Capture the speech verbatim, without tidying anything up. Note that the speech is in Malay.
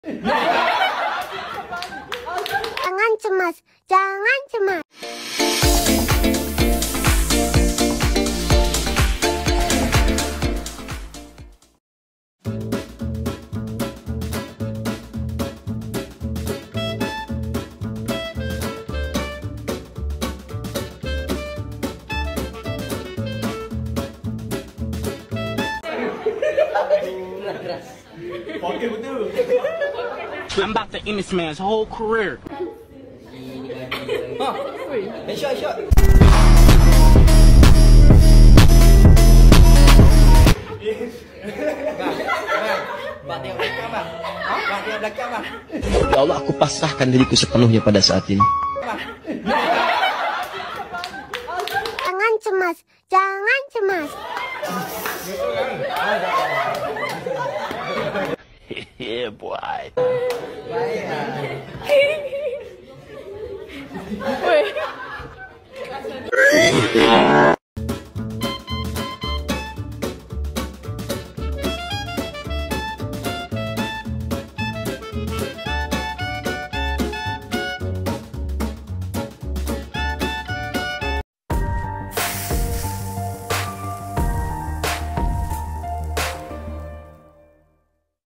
Jangan cemas, jangan cemas. I'm about to end this man's whole career. Huh. Hey, shot, shot. Bang, tengok belakang bang. Bang, tengok belakang bang. Ya Allah, aku pasrahkan diriku sepenuhnya pada saat ini. Jangan cemas, jangan cemas. Yeah, boy. Woi.